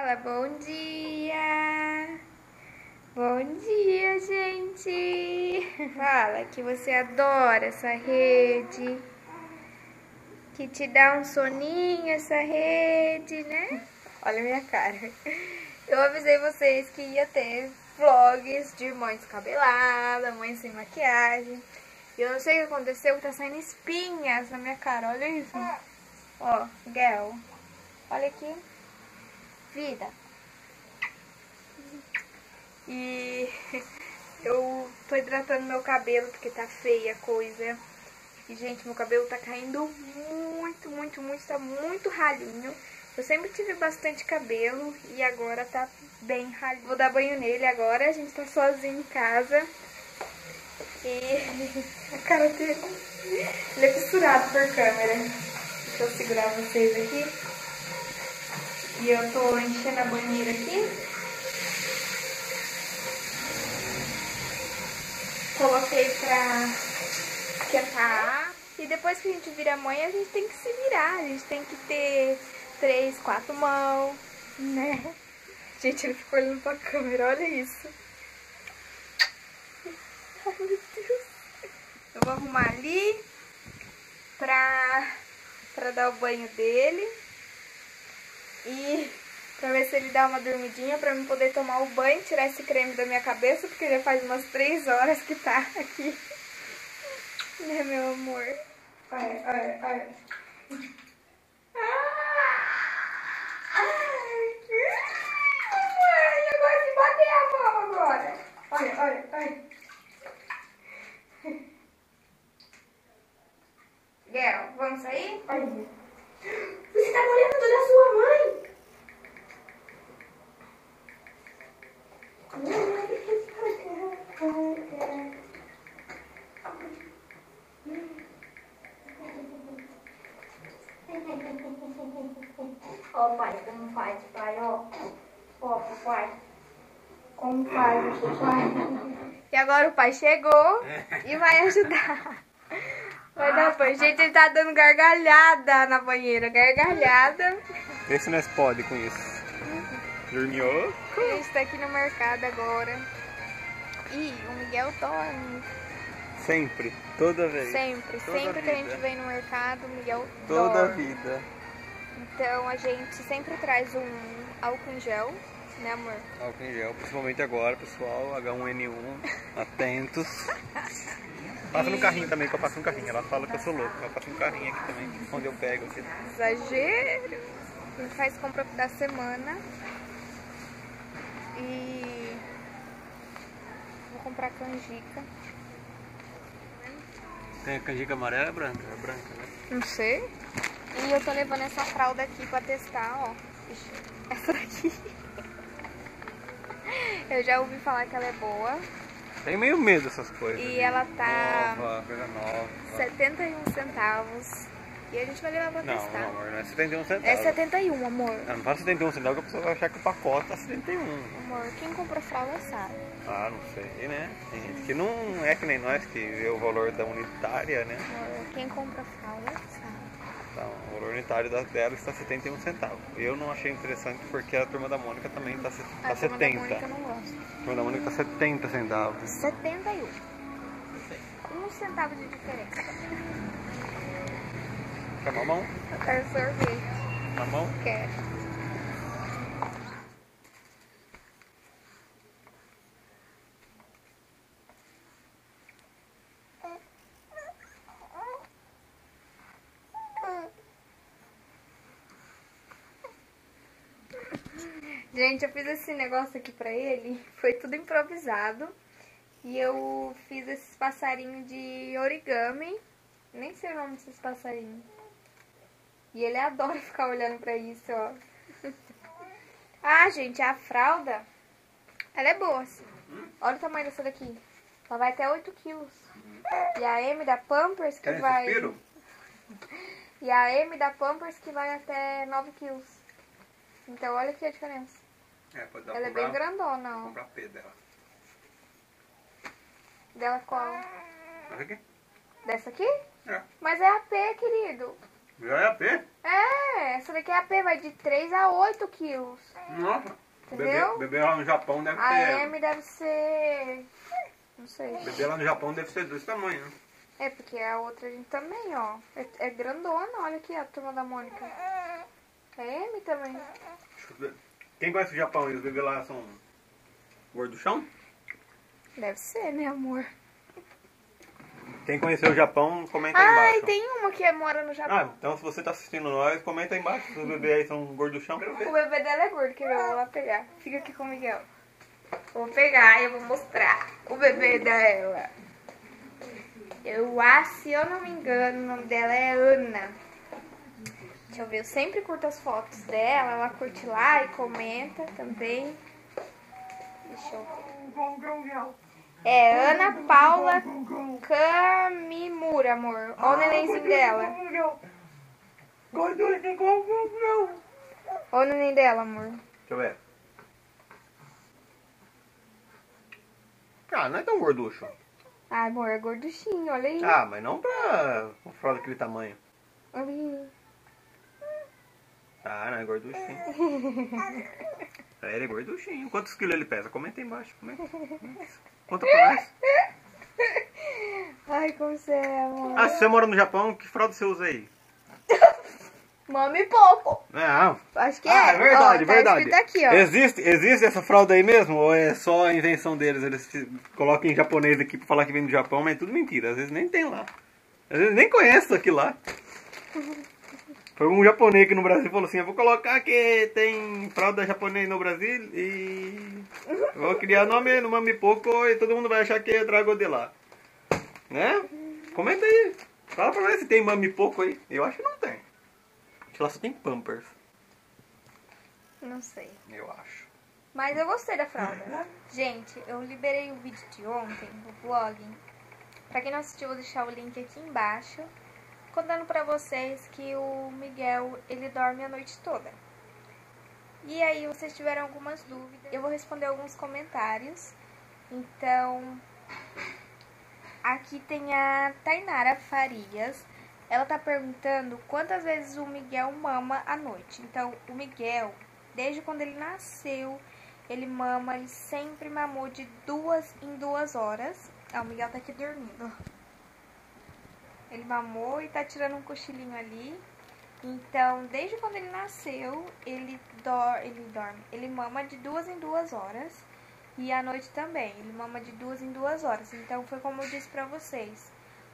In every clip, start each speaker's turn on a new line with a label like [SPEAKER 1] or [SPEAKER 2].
[SPEAKER 1] Fala bom dia! Bom dia, gente! Fala que você adora essa rede, que te dá um soninho essa rede, né? Olha a minha cara. Eu avisei vocês que ia ter vlogs de mãe descabelada, mãe sem maquiagem. E eu não sei o que aconteceu, tá saindo espinhas na minha cara, olha isso. Ó, Gel. Olha aqui. Vida. E eu tô hidratando meu cabelo porque tá feia a coisa. E, gente, meu cabelo tá caindo muito, tá muito ralinho. Eu sempre tive bastante cabelo e agora tá bem ralinho. Vou dar banho nele agora, a gente tá sozinho em casa. E a cara dele, ele é costurado por câmera. Deixa eu segurar vocês aqui. E eu tô enchendo a banheira aqui. Coloquei pra esquentar. E depois que a gente vira mãe, a gente tem que se virar. A gente tem que ter 3, 4 mãos, né? Gente, ele ficou olhando pra câmera, olha isso. Ai, meu Deus. Eu vou arrumar ali pra dar o banho dele. E pra ver se ele dá uma dormidinha, pra mim poder tomar o banho, tirar esse creme da minha cabeça, porque já faz umas 3 horas que tá aqui. Né, meu amor? Olha. Ai, eu gosto de bater a mão agora. Olha. Gel, vamos sair? Olha. Você tá molhando toda a sua mãe? Ó, pai, como faz, pai, ó. Ó, pai. Como faz, pai. E agora o pai chegou e vai ajudar. Vai dar banho. Gente, ele tá dando gargalhada na banheira. Gargalhada.
[SPEAKER 2] Vê se nós pode com isso. Dormiu?
[SPEAKER 1] A gente tá aqui no mercado agora. E o Miguel dorme.
[SPEAKER 2] Sempre, toda vez.
[SPEAKER 1] Sempre que a gente vem no mercado, o Miguel
[SPEAKER 2] toda a
[SPEAKER 1] dorme.
[SPEAKER 2] vida.
[SPEAKER 1] Então a gente sempre traz um álcool em gel, né, amor?
[SPEAKER 2] Álcool em gel, principalmente agora, pessoal. H1N1, atentos. Passa no carrinho também, que eu passo no carrinho. Ela fala que eu sou louco, ela passa no carrinho aqui também, onde eu pego. Aqui.
[SPEAKER 1] Exagero! A gente faz compra da semana. E vou comprar canjica.
[SPEAKER 2] Tem a canjica amarela ou branca? É branca, né?
[SPEAKER 1] Não sei. E eu tô levando essa fralda aqui pra testar, ó. Essa daqui. Eu já ouvi falar que ela é boa.
[SPEAKER 2] Tenho meio medo dessas coisas.
[SPEAKER 1] E ela tá
[SPEAKER 2] nova, coisa nova.
[SPEAKER 1] 71 centavos. E a gente vai levar pra testar.
[SPEAKER 2] Não, amor, não é 71 centavos.
[SPEAKER 1] É 71, amor.
[SPEAKER 2] Não faz 71 centavos que a pessoa vai achar que o pacote tá 71.
[SPEAKER 1] Amor, quem compra fralda sabe.
[SPEAKER 2] Ah, não sei, né? Tem gente que não é que nem nós, que vê o valor da unitária, né?
[SPEAKER 1] Amor, quem compra fralda sabe.
[SPEAKER 2] Então, o valor unitário dela está 71 centavos. Eu não achei interessante porque a Turma da Mônica também está 70.
[SPEAKER 1] A Turma da Mônica eu não gosto.
[SPEAKER 2] A Turma da Mônica está 70 centavos.
[SPEAKER 1] 71. 1 centavo de diferença.
[SPEAKER 2] Quer mamão?
[SPEAKER 1] Eu quero sorvete.
[SPEAKER 2] Mamão?
[SPEAKER 1] Quero. Gente, eu fiz esse negócio aqui pra ele, foi tudo improvisado. E eu fiz esses passarinhos de origami, nem sei o nome desses passarinhos. E ele adora ficar olhando pra isso, ó. Ah, gente, a fralda, ela é boa, assim. Olha o tamanho dessa daqui. Ela vai até 8 quilos. E a M da Pampers que vai...
[SPEAKER 2] Suspiro?
[SPEAKER 1] E a M da Pampers que vai até 9 quilos. Então olha aqui a diferença.
[SPEAKER 2] Pode dar
[SPEAKER 1] Ela é bem grandona, ó.
[SPEAKER 2] comprar P dela.
[SPEAKER 1] Dela qual?
[SPEAKER 2] Olha aqui.
[SPEAKER 1] Dessa aqui?
[SPEAKER 2] É.
[SPEAKER 1] Mas é a P, querido.
[SPEAKER 2] Já é AP?
[SPEAKER 1] É, essa daqui é AP, vai de 3 a 8 quilos.
[SPEAKER 2] Nossa.
[SPEAKER 1] Entendeu?
[SPEAKER 2] Bebê lá no Japão deve
[SPEAKER 1] A
[SPEAKER 2] ter...
[SPEAKER 1] M deve ser... Não sei.
[SPEAKER 2] Bebê lá no Japão deve ser desse tamanho, né?
[SPEAKER 1] É, porque a outra a gente também, ó. É grandona, olha aqui a turma da Mônica. É M também.
[SPEAKER 2] Deixa eu ver. Quem conhece o Japão e os bebês lá são gorduchão?
[SPEAKER 1] Deve ser, né, amor?
[SPEAKER 2] Quem conheceu o Japão, comenta aí
[SPEAKER 1] Ai,
[SPEAKER 2] embaixo.
[SPEAKER 1] tem uma que mora no Japão.
[SPEAKER 2] Ah, então se você tá assistindo nós, comenta aí embaixo se os bebês aí são gorduchão.
[SPEAKER 1] O bebê dela é gordo, quer ver? Eu vou lá pegar. Fica aqui com o Miguel. Vou pegar e eu vou mostrar o bebê dela. Eu acho, se eu não me engano, o nome dela é Ana. Deixa eu ver, eu sempre curto as fotos dela. Ela curte lá e comenta também. Deixa eu ver. É Ana Paula Kamimura, amor. Olha o nenenzinho dela. Olha o neném dela, amor.
[SPEAKER 2] Deixa eu ver. Ah, não é tão gorducho.
[SPEAKER 1] Ai, amor, é gorduchinho, olha aí.
[SPEAKER 2] Ah, mas não pra uma fralda daquele tamanho.
[SPEAKER 1] Olha aí.
[SPEAKER 2] Ah, não é gorduchinho. É, ele é gorduchinho. Quantos quilos ele pesa? Comenta aí embaixo. Conta pra nós.
[SPEAKER 1] Ai, como você é, amor.
[SPEAKER 2] Ah, se você mora no Japão, que fralda você usa aí?
[SPEAKER 1] Mami pouco.
[SPEAKER 2] Não.
[SPEAKER 1] Acho que
[SPEAKER 2] Ah,
[SPEAKER 1] é.
[SPEAKER 2] é verdade,
[SPEAKER 1] Ó, tá
[SPEAKER 2] verdade.
[SPEAKER 1] escrito aqui, ó.
[SPEAKER 2] Existe essa fralda aí mesmo? Ou é só a invenção deles? Eles colocam em japonês aqui pra falar que vem do Japão, mas é tudo mentira. Às vezes nem tem lá. Às vezes nem conhece isso aqui lá. Foi um japonês aqui no Brasil que falou assim, eu vou colocar que tem fralda japonês no Brasil e vou criar nome no Mami Poco e todo mundo vai achar que eu trago de lá. Né? Comenta aí. Fala pra nós se tem Mami Poco aí. Eu acho que não tem. Acho que lá só tem Pampers.
[SPEAKER 1] Não sei.
[SPEAKER 2] Eu acho.
[SPEAKER 1] Mas eu gostei da fralda. Gente, eu liberei o vídeo de ontem, o vlog. Pra quem não assistiu, eu vou deixar o link aqui embaixo. Contando pra vocês que o Miguel, ele dorme a noite toda. E aí, vocês tiveram algumas dúvidas, eu vou responder alguns comentários. Então, aqui tem a Tainara Farias. Ela tá perguntando quantas vezes o Miguel mama à noite. Então, o Miguel, desde quando ele nasceu, ele mama, ele sempre mamou de 2 em 2 horas. Ah, o Miguel tá aqui dormindo. Ele mamou e tá tirando um cochilinho ali. Então, desde quando ele nasceu, ele dorme. Ele mama de 2 em 2 horas. E à noite também, ele mama de 2 em 2 horas. Então, foi como eu disse pra vocês.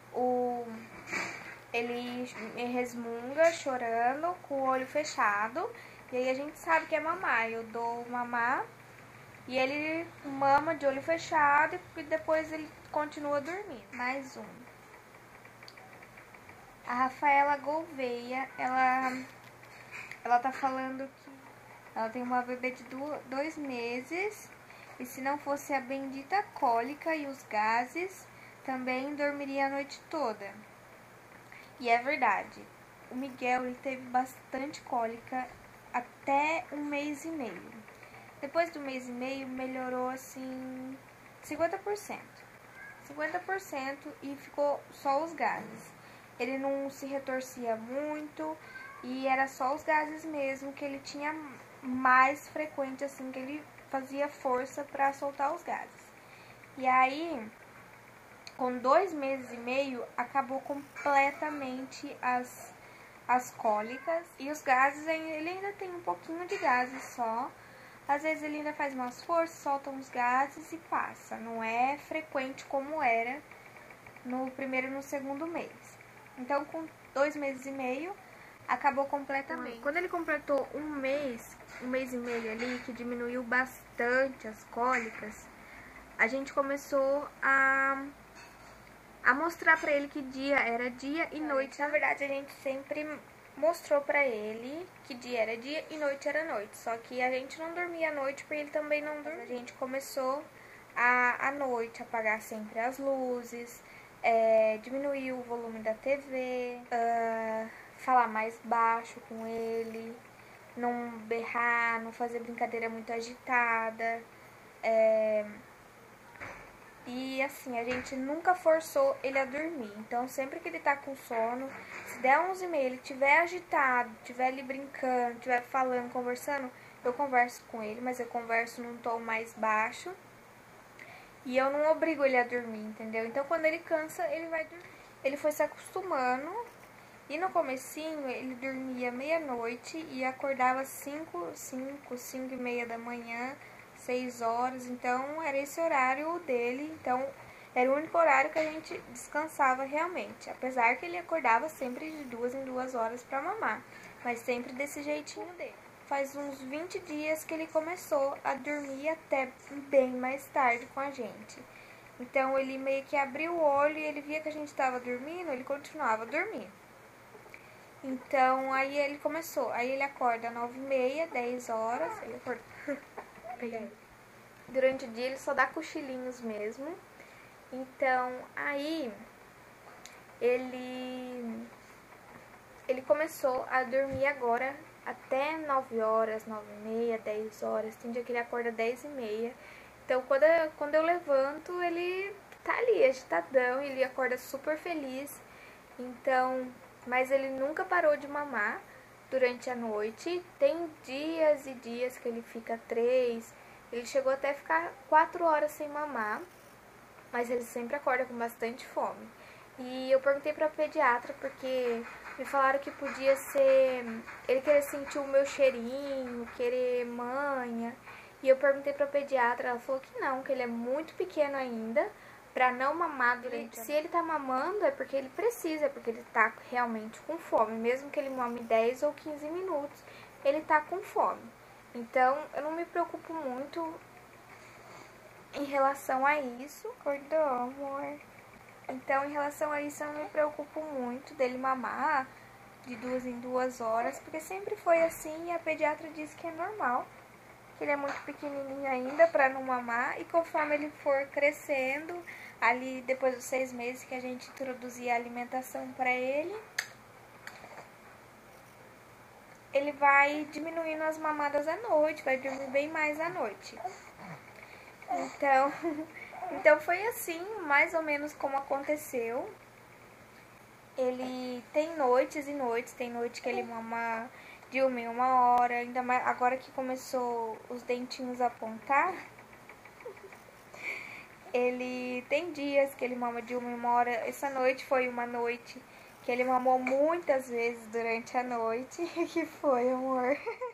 [SPEAKER 1] Ele resmunga chorando, com o olho fechado. E aí a gente sabe que é mamar. Eu dou mamar e ele mama de olho fechado e depois ele continua dormindo. Mais um. A Rafaela Gouveia, ela tá falando que ela tem uma bebê de 2 meses e se não fosse a bendita cólica e os gases, também dormiria a noite toda. E é verdade, o Miguel ele teve bastante cólica até 1 mês e meio. Depois do 1 mês e meio melhorou assim 50%. 50% e ficou só os gases. Ele não se retorcia muito e era só os gases mesmo que ele tinha mais frequente, assim, que ele fazia força para soltar os gases. E aí, com 2 meses e meio, acabou completamente as cólicas. E os gases, ele ainda tem um pouquinho de gases só. Às vezes ele ainda faz mais força, solta uns gases e passa. Não é frequente como era no primeiro e no segundo mês. Então, com 2 meses e meio, acabou completamente. Quando ele completou 1 mês e meio ali, que diminuiu bastante as cólicas, a gente começou a mostrar pra ele que dia era dia e noite. Na verdade, a gente sempre mostrou pra ele que dia era dia e noite era noite. Só que a gente não dormia à noite porque ele também não dormia. A gente começou à noite apagar sempre as luzes, diminuir o volume da TV, falar mais baixo com ele, não berrar, não fazer brincadeira muito agitada. E assim, a gente nunca forçou ele a dormir. Então, sempre que ele tá com sono, se der 11h30, ele estiver agitado, estiver ali brincando, estiver falando, conversando, eu converso com ele, mas eu converso num tom mais baixo. E eu não obrigo ele a dormir, entendeu? Então, quando ele cansa, ele vai dormir. Ele foi se acostumando. E no comecinho, ele dormia meia-noite e acordava 5h30 da manhã, 6 horas. Então, era esse horário dele. Então, era o único horário que a gente descansava realmente. Apesar que ele acordava sempre de 2 em 2 horas para mamar. Mas sempre desse jeitinho dele. Faz uns 20 dias que ele começou a dormir até bem mais tarde com a gente. Então, ele meio que abriu o olho e ele via que a gente estava dormindo, ele continuava dormindo. Então, aí ele começou. Aí ele acorda 9h30, 10 horas. Ele acorda. Durante o dia ele só dá cochilinhos mesmo. Então, aí ele começou a dormir agora até 9 horas, 9h30, 10 horas. Tem dia que ele acorda 10h30. Então, quando eu levanto, ele tá ali, agitadão. Ele acorda super feliz. Então, mas ele nunca parou de mamar durante a noite. Tem dias e dias que ele fica 3. Ele chegou até a ficar 4 horas sem mamar. Mas ele sempre acorda com bastante fome. E eu perguntei pra pediatra porque me falaram que podia ser ele querer sentir o meu cheirinho, querer manha. E eu perguntei pra pediatra, ela falou que não, que ele é muito pequeno ainda pra não mamar durante. Se ele tá mamando é porque ele precisa, é porque ele tá realmente com fome. Mesmo que ele mame 10 ou 15 minutos, ele tá com fome. Então, eu não me preocupo muito em relação a isso. Acordou, amor? Então, em relação a isso, eu não me preocupo muito dele mamar de 2 em 2 horas, porque sempre foi assim e a pediatra disse que é normal, que ele é muito pequenininho ainda para não mamar, e conforme ele for crescendo, ali depois dos 6 meses que a gente introduzir a alimentação para ele vai diminuindo as mamadas à noite, vai dormir bem mais à noite. Então foi assim, mais ou menos como aconteceu. Ele tem noites e noites, tem noite que ele mama de 1 em 1 hora, ainda mais agora que começou os dentinhos a apontar. Ele tem dias que ele mama de 1 em 1 hora. Essa noite foi uma noite que ele mamou muitas vezes durante a noite. Que foi, amor?